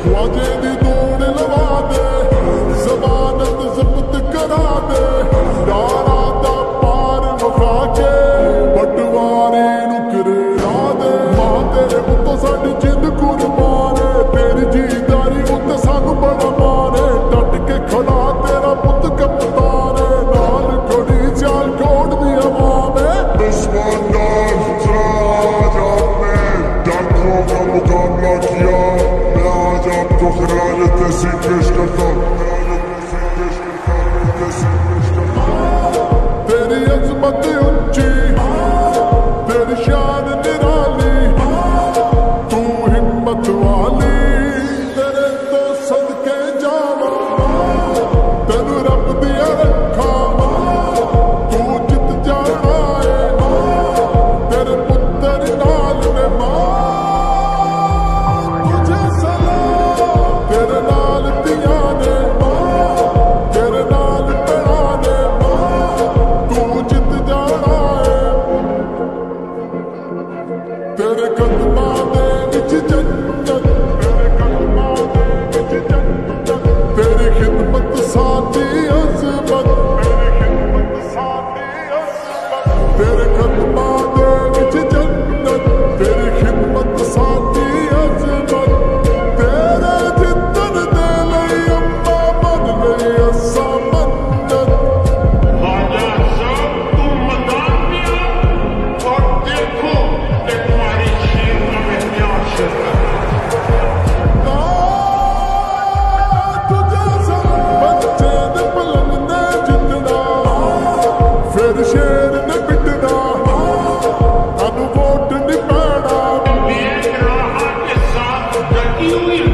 ख्वाजे दी दौड़ लवा दे, जमानत जब्त करा दे, डारा दा पार वखा के पटवारी नू किरड़ा दे। मां तेरे उत्तों साडी जिंद कुर्बान है, तेरी जीदारी उत्ते सानू बड़ा मान है। डट के खड़ा तेरा पुत कप्तान है, नाल खड़ी सियालकोट दी अवाम है। दुश्मन का मुकाबला किया, मैं आज आपको खराज तहसीन पेश करता हूँ। तेरी अजमत ऊंची, तेरी शान निराली, तू हिम्मत वाली, तेरे तो सदके जावा, तेनू रब दिया रखा, तू जित जाना है, तेरे पुत्र नाल ने मां। तेरे नाल दिया ने मां, तेरे नाल पड़ा ने मां, तू जित जाना है। तेरे कदमां दे विच जन्नत, तेरे कदमां दे विच जन्नत, तेरी खिदमत साडी अज़मत, तेरी खिदमत साडी अज़मत, तेरे कदमां दे विच जन्नत, तेरी खिदमत साडी अज़मत। शेर ने पिटना, अनु वोट नहीं पैना, के साथ